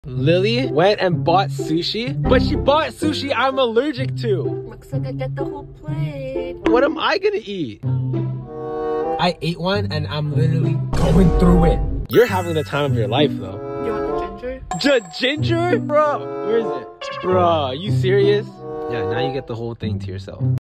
Lily went and bought sushi, but she bought sushi I'm allergic to. Looks like I get the whole plate. What am I gonna eat? I ate one and I'm literally going through it. You're having the time of your life though. You want the ginger? Ginger? Bro, where is it? Bro, are you serious? Yeah, now you get the whole thing to yourself.